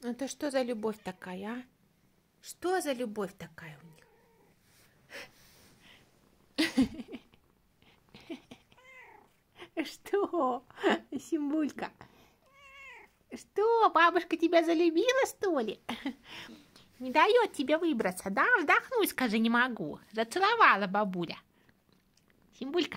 Это что за любовь такая, а? Что за любовь такая у них? Что, Симбулька? Что, бабушка тебя залюбила, что ли? Не дает тебе выбраться, да? Вздохнуть, скажи, не могу. Зацеловала бабуля. Симбулька.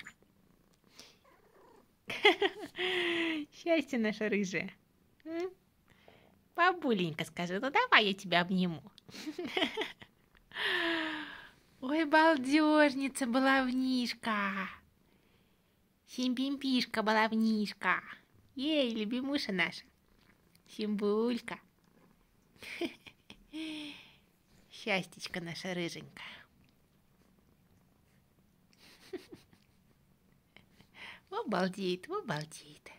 Счастье наше рыжее. Бабуленька, скажи, ну давай я тебя обниму. Ой, балдежница, баловнишка. Симпимпишка, баловнишка. Ей, любимуша наша. Симбулька. Счастьечко наша рыженькая. Обалдеет, обалдеет.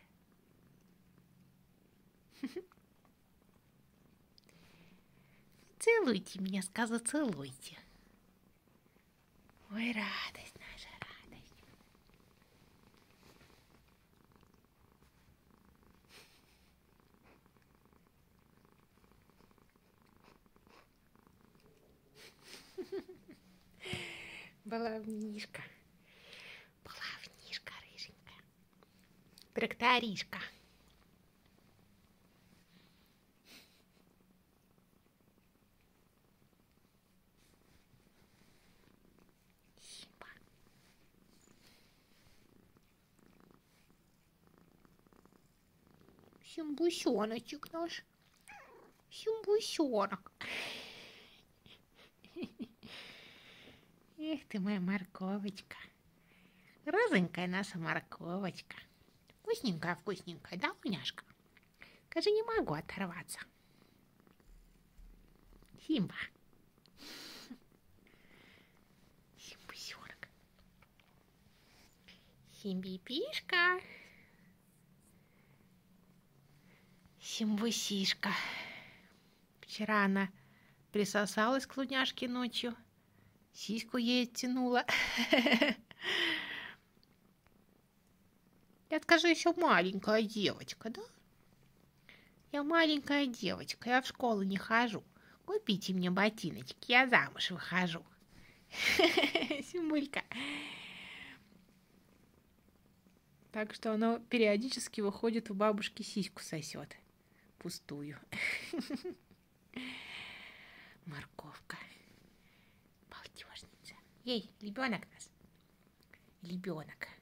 Целуйте меня, сказу, целуйте. Ой, радость наша, радость. Баловнишка. Баловнишка рыженькая. Тракторишка. Симба. Симбусеночек наш. Симбусенок. Эх ты моя морковочка. Розовенькая наша морковочка. Вкусненькая, вкусненькая, да, Уняшка? Скажи, не могу оторваться. Симба. Симбусенок. Симбипишка. Симбусишка. Вчера она присосалась к Луняшке ночью. Сиську ей оттянула. Я скажу, еще маленькая девочка, да? Я маленькая девочка, я в школу не хожу. Купите мне ботиночки, я замуж выхожу. Симулька. Так что она периодически выходит у бабушки, сиську сосет. Пустую. Морковка. Балдежница. Ей, ребенок нас. Ребенок.